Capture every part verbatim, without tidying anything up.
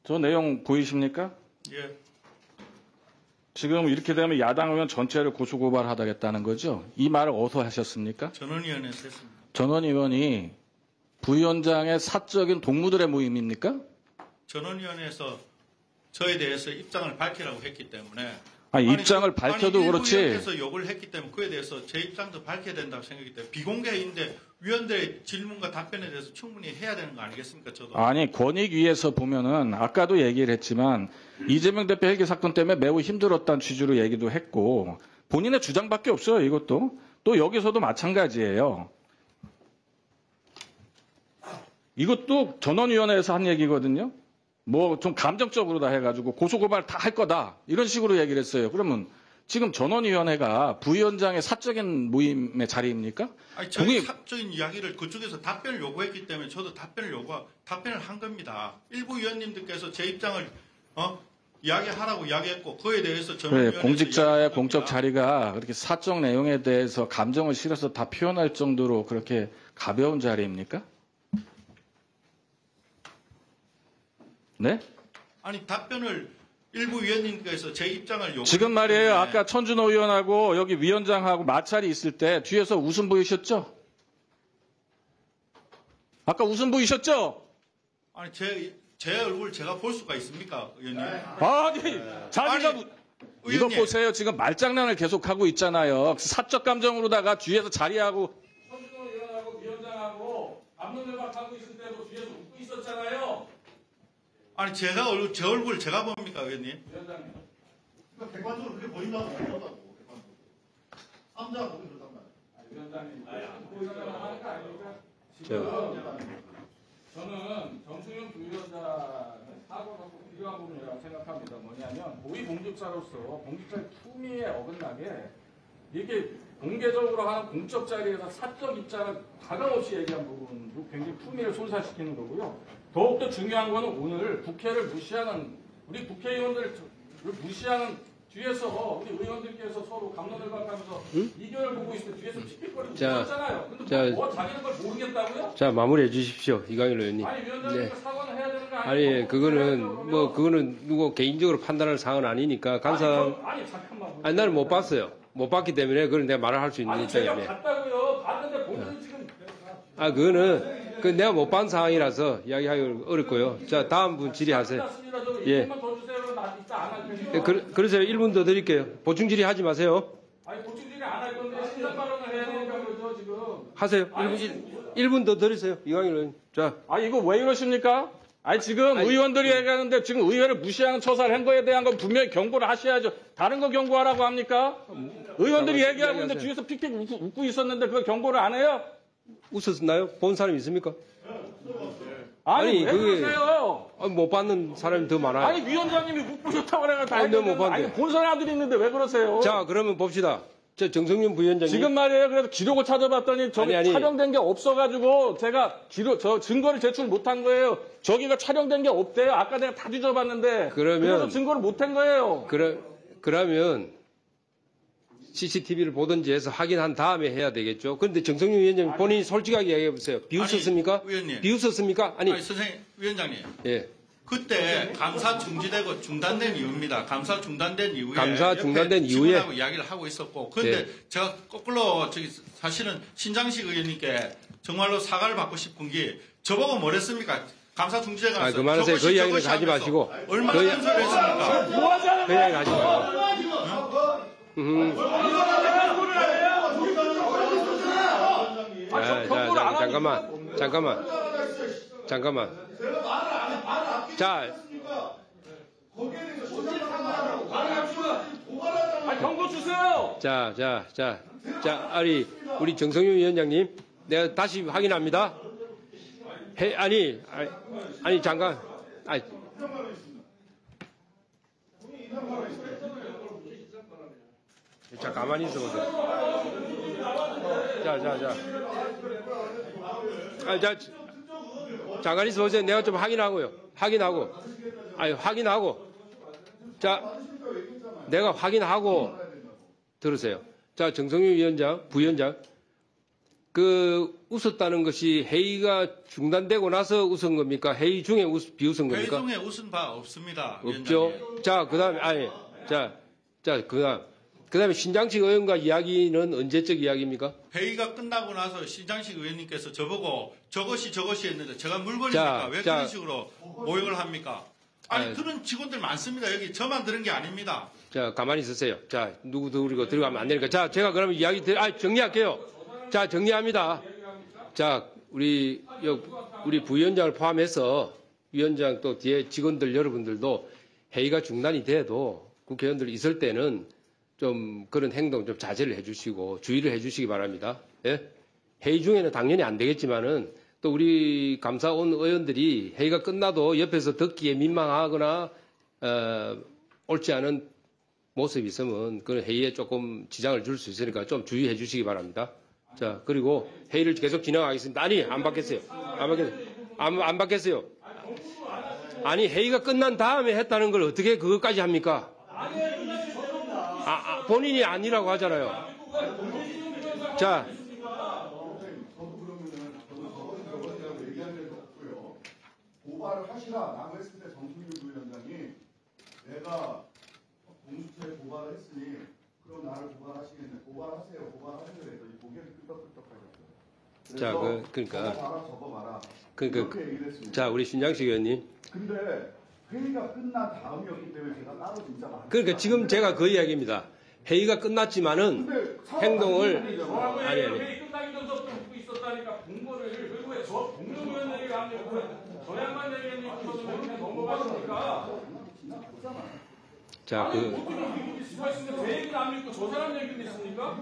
저 내용 보이십니까? 예. 지금 이렇게 되면 야당 의원 전체를 고소고발하다겠다는 거죠? 이 말을 어디서 하셨습니까? 전원위원회에서 했습니다. 전원의원이 부위원장의 사적인 동무들의 모임입니까? 전원위원회에서 저에 대해서 입장을 밝히라고 했기 때문에 아니, 아니, 입장을 밝혀도 아니, 그렇지. 위원회에서 욕을 했기 때문에 그에 대해서 제 입장도 밝혀야 된다고 생각이 돼요. 비공개인데 위원들의 질문과 답변에 대해서 충분히 해야 되는 거 아니겠습니까? 저도. 아니, 권익위에서 보면은 아까도 얘기를 했지만 이재명 대표 헬기 사건 때문에 매우 힘들었다는 취지로 얘기도 했고 본인의 주장밖에 없어요. 이것도. 또 여기서도 마찬가지예요. 이것도 전원위원회에서 한 얘기거든요. 뭐 좀 감정적으로 다 해가지고 고소고발 다 할 거다 이런 식으로 얘기를 했어요. 그러면 지금 전원위원회가 부위원장의 사적인 모임의 자리입니까? 아니, 저희 공익... 사적인 이야기를 그쪽에서 답변을 요구했기 때문에 저도 답변을 요구 답변을 한 겁니다. 일부 위원님들께서 제 입장을 어? 이야기하라고 이야기했고 그에 대해서 전원위원회에서 그래, 공직자의 공적 겁니다. 자리가 그렇게 사적 내용에 대해서 감정을 실어서 다 표현할 정도로 그렇게 가벼운 자리입니까? 네? 아니 답변을 일부 위원님께서 제 입장을 요구. 지금 말이에요. 아까 천준호 의원하고 여기 위원장하고 마찰이 있을 때 뒤에서 웃음 보이셨죠? 아까 웃음 보이셨죠? 아니 제, 제 얼굴 제가 볼 수가 있습니까, 의원님? 아니, 자기가 아니, 이거 의원님. 보세요. 지금 말장난을 계속하고 있잖아요. 사적 감정으로다가 뒤에서 자리하고 천준호 의원하고 위원장하고 앞눈을박하고 있을 때도 뒤에서 웃고 있었잖아요. 아니 제가 얼굴 제 얼굴 제가 봅니까, 의원님? 위원장님. 그러니까 객관적으로 그게 보인다고 보인다고 객관적으로. 삼자가 보기 그렇단 말이야. 위원장님, 보이는 하는 거 아닙니까? 지금 저는 정승윤 부위원장의 사고가 꼭 필요한 부분이라고 생각합니다. 뭐냐면 고위공직자로서 공직자의 품위에 어긋나게 이렇게 공개적으로 하는 공적 자리에서 사적 입장을 가감없이 얘기한 부분도 굉장히 품위를 손상시키는 거고요. 더욱더 중요한 거는 오늘 국회를 무시하는 우리 국회의원들을 무시하는 뒤에서 우리 의원들께서 서로 감론을박하면서 응? 이견을 보고 있을 때 뒤에서 픽픽거리고 있잖아요. 근데 자, 뭐 자기는 걸 모르겠다고요? 자, 마무리해 주십시오. 이광일 의원님. 아니 위원장님 네. 사과는 해야 되는 거 아니에요? 아니, 그거는, 뭐, 그거는 누구 개인적으로 판단할 사항은 아니니까, 간사, 아니, 저, 아니 잠깐만. 아니, 나는 못 봤어요. 못 봤기 때문에, 그걸 내가 말을 할 수 있는 아니 제가 입장이에요. 봤다고요. 봤는데 본인은 지금. 아, 그거는, 그 내가 못 본 상황이라서 이야기하기 어렵고요. 자, 다음 분 질의하세요. 예. 예, 그, 그러세요. 일 분 더 드릴게요. 보충 질의하지 마세요. 아니 보충 질의 안 할 건데 신상 발언을 해야 되니까 그러죠 지금. 하세요. 일 분 더 드리세요. 이광일 의원. 자. 아 이거 왜 이러십니까? 아니 지금 아니, 의원들이 얘기하는데 지금 의회를 무시하는 처사를 한 거에 대한 건 분명히 경고를 하셔야죠. 다른 거 경고하라고 합니까? 의원들이 잠깐만, 얘기하고 있는데 이야기하세요. 뒤에서 픽픽 웃고, 웃고 있었는데 그걸 경고를 안 해요? 웃었나요? 본 사람 있습니까? 아니, 아니, 왜 그게- 그러세요? 아, 못 받는 사람이 더 많아요. 아니 위원장님이 웃고 싶다고 그래가 다 아니, 내가 못 했는데 아니 봤는데. 본 사람들이 있는데 왜 그러세요? 자, 그러면 봅시다. 저 정성윤 부위원장님. 지금 말이에요. 그래서 기록을 찾아봤더니 저기 아니, 아니. 촬영된 게 없어가지고 제가 기록 저 증거를 제출 못한 거예요. 저기가 촬영된 게 없대요. 아까 내가 다 뒤져봤는데 그러면- 그래서 증거를 못한 거예요. 그러, 그러면 씨씨티비를 보든지 해서 확인한 다음에 해야 되겠죠. 그런데 정성윤 위원장님 본인이 솔직하게 얘기해 보세요. 비웃었습니까? 아니, 의원님. 비웃었습니까? 아니, 아니 선생님 위원장님. 예. 그때 감사 중지되고 중단된 이유입니다. 감사 중단된 이후에 감사 옆에 중단된 이후에 직원하고 이야기를 하고 있었고 그런데 네. 제가 거꾸로 저기 사실은 신장식 의원님께 정말로 사과를 받고 싶은 게 저보고 뭐랬습니까? 감사 중지되가 아, 그만하세요. 그 이야기는 하지 마시고. 얼마나 그 큰 소리 했습니까? 뭐 하자는 그 거야? 이야기 하지 마시고. 음. 자, 자, 자, 잠깐만. 잠깐만. 잠깐만. 자, 아 경고 주세요. 자, 자, 자, 자, 아니, 우리 정성윤 위원장님, 내가 다시 확인합니다. 해, 아니, 아니, 아니, 잠깐, 아니, 자, 가만히 있어 보세요. 자, 자, 자. 아, 자, 잠깐 있어 보세요. 내가 좀 확인하고요. 확인하고. 아니, 확인하고. 자, 내가 확인하고 들으세요. 자, 정성윤 위원장, 부위원장. 그 웃었다는 것이 회의가 중단되고 나서 웃은 겁니까? 회의 중에 웃, 비웃은 회의 겁니까? 중에 웃은 바 없습니다. 없죠. 위원장님. 자, 그다음에 아니, 자, 자, 그다음, 그다음에 신장식 의원과 이야기는 언제적 이야기입니까? 회의가 끝나고 나서 신장식 의원님께서 저보고 저것이 저것이 했는데 제가 물건입니까? 자, 왜 자. 그런 식으로 모욕을 합니까? 아니 아유. 그런 직원들 많습니다. 여기 저만 들은 게 아닙니다. 자, 가만히 있으세요. 자, 누구도 우리가 들어가면 안 되니까. 자, 제가 그러면 이야기, 드- 아, 정리할게요. 자, 정리합니다. 자, 우리, 여- 우리 부위원장을 포함해서 위원장 또 뒤에 직원들 여러분들도 회의가 중단이 돼도 국회의원들 있을 때는 좀 그런 행동 좀 자제를 해주시고 주의를 해주시기 바랍니다. 예? 회의 중에는 당연히 안 되겠지만은 또 우리 감사원 의원들이 회의가 끝나도 옆에서 듣기에 민망하거나 어, 옳지 않은 모습이 있으면 그 회의에 조금 지장을 줄 수 있으니까 좀 주의해 주시기 바랍니다. 자, 그리고 회의를 계속 진행하겠습니다. 아니, 안 받겠어요. 안 받겠어요. 안, 안 받겠어요. 아니, 회의가 끝난 다음에 했다는 걸 어떻게 그것까지 합니까? 아, 아, 본인이 아니라고 하잖아요. 자, 저도 그러면은 저도 저거 제가 얘기한 적도 없고요. 고발을 하시라 라고 했을 때 정승윤 부위원장이 내가 공수처에 고발을 했으니 그럼 나를 고발하시겠네. 고발하세요. 고발하세요. 그랬더니 고개를 끄덕끄덕 하셨어요. 자, 그, 그러니까, 저거 봐라 저거 봐라. 그러니까, 이렇게 얘기를 했습니다. 자, 우리 신장식 의원님. 근데 회의가 끝난 다음이었기 때문에 제가 따로 진짜 많이 그러니까 지금 제가 그 이야기입니다. 회의가 끝났지만은 근데 행동을, 저하고 아니, 아니. 회의 끝나기 전부터 듣고 있었다니까 본 거를 그리고 왜 저 동료 의원 얘기가 안 되고 저 양반 얘기하는 그냥 넘어가시니까 자, 아니 그, 어떻게 믿을 수가 있으면 제 얘기는 안 믿고 저 사람 얘기를 믿습니까?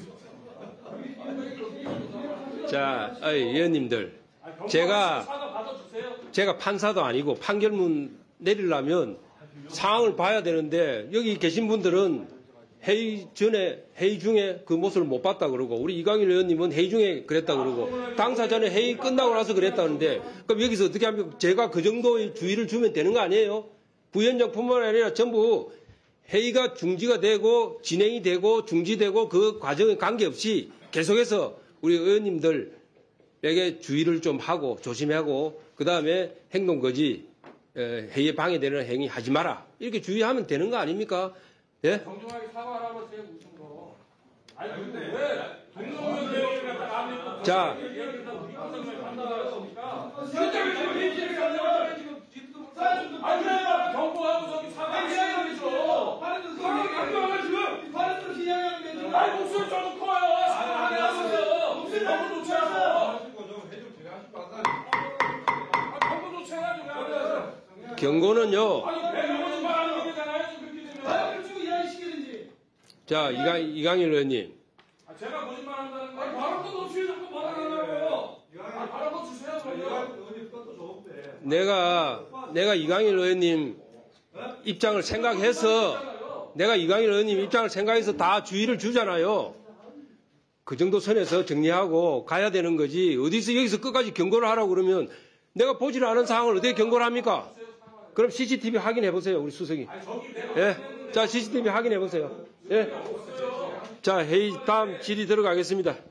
자, 어이, 의원님들. 아니, 경찰 제가- 사과 받아주세요. 제가 판사도 아니고 판결문 내리려면 상황을 봐야 되는데 여기 계신 분들은 회의 전에 회의 중에 그 모습을 못 봤다 그러고 우리 이광일 의원님은 회의 중에 그랬다 그러고 당사 전에 회의 끝나고 나서 그랬다는데 그럼 여기서 어떻게 하면 제가 그 정도의 주의를 주면 되는 거 아니에요? 부위원장뿐만 아니라 전부 회의가 중지가 되고 진행이 되고 중지되고 그 과정에 관계없이 계속해서 우리 의원님들에게 주의를 좀 하고 조심하고 그 다음에 행동 거지 에, 회의에 방해되는 행위 하지 마라 이렇게 주의하면 되는 거 아닙니까? 예? 정중하게 사과하라고 제가 무슨 거. 아니 근데 왜 동료 의원 얘기를 갖다가 안 믿고 자. 얘기를 다 비판성을 판단하셨습니까? 아니 그래 경고하고 저기 사과하시죠. 아니 목소리 좀 커요. 사과하게 하세요. 목소리 너무 좋지 않아. 경고 좋지 않아요. 경고는요. 아니 내 영혼이 말하는 얘기잖아요. 지금 그렇게 되면. 자 이강, 이강일 의원님 아, 제가 거짓말한다는 거예요. 바로 또 없이 자꾸 말하려고. 아, 바로 또 주세요. 그러면. 내가 내가 이강일 의원님 입장을 생각해서 내가 이강일 의원님 입장을 생각해서 다 주의를 주잖아요. 그 정도 선에서 정리하고 가야 되는 거지 어디서 여기서 끝까지 경고를 하라고 그러면 내가 보지를 않은 상황을 어떻게 경고를 합니까? 그럼 씨씨티비 확인해 보세요 우리 수석이. 예, 자 씨씨티비 확인해 보세요. 예, 자 회의 다음 질의 들어가겠습니다.